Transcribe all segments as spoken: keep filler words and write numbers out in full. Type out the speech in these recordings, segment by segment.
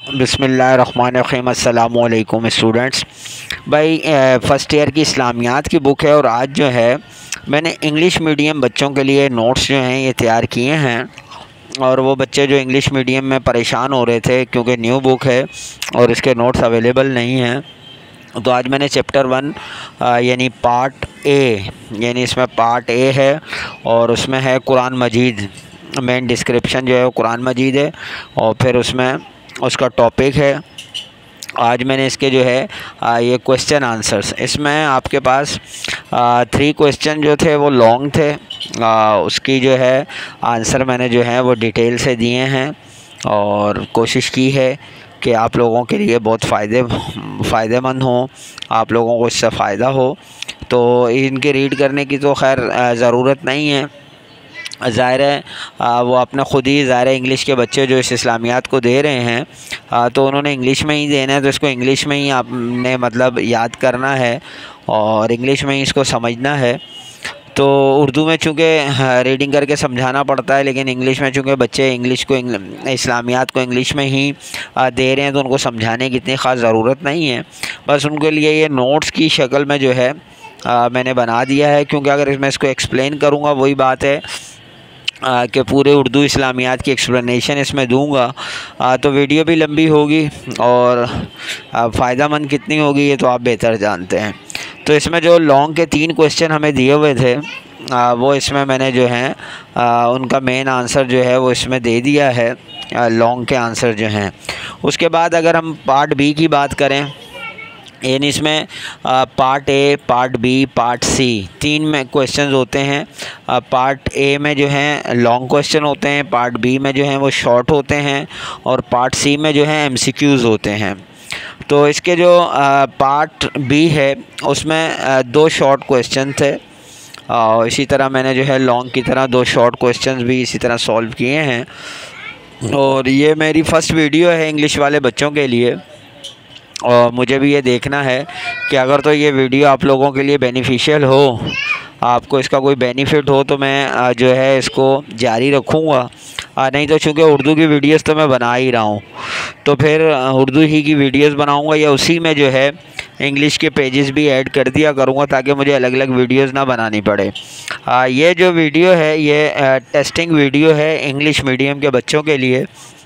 बिस्मिल्लाहिर्रहमानिर्रहीम। अस्सलामु अलैकुम स्टूडेंट्स। भाई फ़र्स्ट ईयर की इस्लामियात की बुक है और आज जो है मैंने इंग्लिश मीडियम बच्चों के लिए नोट्स जो हैं ये तैयार किए हैं। और वो बच्चे जो इंग्लिश मीडियम में परेशान हो रहे थे क्योंकि न्यू बुक है और इसके नोट्स अवेलेबल नहीं हैं, तो आज मैंने चैप्टर वन यानी पार्ट ए यानी इसमें पार्ट ए है और उसमें है कुरान मजीद। मेन डिस्क्रिप्शन जो है वो कुरान मजीद है और फिर उसमें उसका टॉपिक है। आज मैंने इसके जो है आ, ये क्वेश्चन आंसर्स, इसमें आपके पास आ, थ्री क्वेश्चन जो थे वो लॉन्ग थे। आ, उसकी जो है आंसर मैंने जो है वो डिटेल से दिए हैं और कोशिश की है कि आप लोगों के लिए बहुत फ़ायदे फ़ायदेमंद हो, आप लोगों को इससे फ़ायदा हो। तो इनके रीड करने की तो खैर ज़रूरत नहीं है, ज़ाहिर है वो अपने ख़ुद ही ज़ाहिर इंग्लिश के बच्चे जो इस इस्लामियात को दे रहे हैं आ, तो उन्होंने इंग्लिश में ही देना है, तो इसको इंग्लिश में ही आपने मतलब याद करना है और इंग्लिश में ही इसको समझना है। तो उर्दू में चूँकि रीडिंग करके समझाना पड़ता है, लेकिन इंग्लिश में चूँकि बच्चे इंग्लिश को इस्लामियात को इंग्लिश में ही दे रहे हैं तो उनको समझाने की इतनी ख़ास ज़रूरत नहीं है। बस उनके लिए ये नोट्स की शक्ल में जो है आ, मैंने बना दिया है, क्योंकि अगर मैं इसको एक्सप्लेन करूँगा वही बात है कि पूरे उर्दू इस्लामियात की एक्सप्लेनेशन इसमें दूंगा तो वीडियो भी लंबी होगी और फ़ायदेमंद कितनी होगी ये तो आप बेहतर जानते हैं। तो इसमें जो लॉन्ग के तीन क्वेश्चन हमें दिए हुए थे आ, वो इसमें मैंने जो है आ, उनका मेन आंसर जो है वो इसमें दे दिया है, लॉन्ग के आंसर जो हैं। उसके बाद अगर हम पार्ट बी की बात करें, यानी इसमें part A, part B, part C तीन में क्वेश्चंस होते हैं। पार्ट ए में जो हैं लॉन्ग क्वेश्चन होते हैं, पार्ट बी में जो हैं वो शॉर्ट होते हैं और पार्ट सी में जो है एमसीक्यूज़ होते हैं। तो इसके जो पार्ट बी है उसमें दो शॉर्ट क्वेश्चन थे और इसी तरह मैंने जो है लॉन्ग की तरह दो शॉर्ट क्वेश्चंस भी इसी तरह सॉल्व किए हैं। और ये मेरी फ़र्स्ट वीडियो है इंग्लिश वाले बच्चों के लिए और मुझे भी ये देखना है कि अगर तो ये वीडियो आप लोगों के लिए बेनिफिशियल हो, आपको इसका कोई बेनिफिट हो, तो मैं जो है इसको जारी रखूँगा। नहीं तो चूँकि उर्दू की वीडियोस तो मैं बना ही रहा हूँ, तो फिर उर्दू ही की वीडियोस बनाऊँगा या उसी में जो है इंग्लिश के पेजेस भी ऐड कर दिया करूँगा ताकि मुझे अलग अलग वीडियोस ना बनानी पड़े। आ, ये जो वीडियो है ये आ, टेस्टिंग वीडियो है इंग्लिश मीडियम के बच्चों के लिए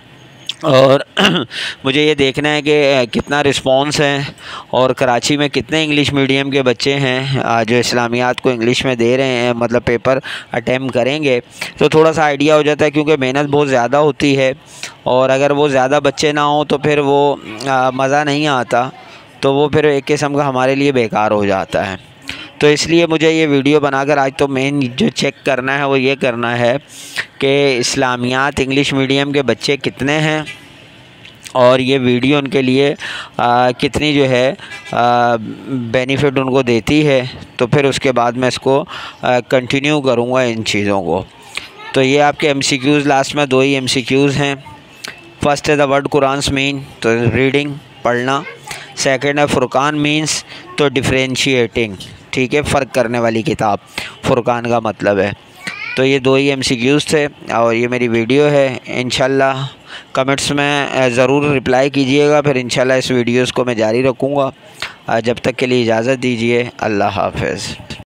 और मुझे ये देखना है कि कितना रिस्पॉन्स है और कराची में कितने इंग्लिश मीडियम के बच्चे हैं जो इस्लामियात को इंग्लिश में दे रहे हैं, मतलब पेपर अटेम्प्ट करेंगे। तो थोड़ा सा आइडिया हो जाता है, क्योंकि मेहनत बहुत ज़्यादा होती है और अगर वो ज़्यादा बच्चे ना हों तो फिर वो मज़ा नहीं आता, तो वो फिर एक किस्म का हमारे लिए बेकार हो जाता है। तो इसलिए मुझे ये वीडियो बनाकर आज तो मेन जो चेक करना है वो ये करना है कि इस्लामियात इंग्लिश मीडियम के बच्चे कितने हैं और ये वीडियो उनके लिए आ, कितनी जो है बेनिफिट उनको देती है। तो फिर उसके बाद मैं इसको कंटिन्यू करूँगा इन चीज़ों को। तो ये आपके एमसीक्यूज़ लास्ट में दो ही एमसीक्यूज़ हैं। फर्स्ट है द वर्ड कुरान मीन, तो रीडिंग पढ़ना। सेकंड है फुरकान मीन्स, तो डिफरेंशिएटिंग, ठीक है, फ़र्क करने वाली किताब फुरकान का मतलब है। तो ये दो ही एमसीक्यूज़ थे और ये मेरी वीडियो है। इंशाल्लाह कमेंट्स में ज़रूर रिप्लाई कीजिएगा, फिर इंशाल्लाह इस वीडियोस को मैं जारी रखूँगा। जब तक के लिए इजाज़त दीजिए, अल्लाह हाफ़िज़।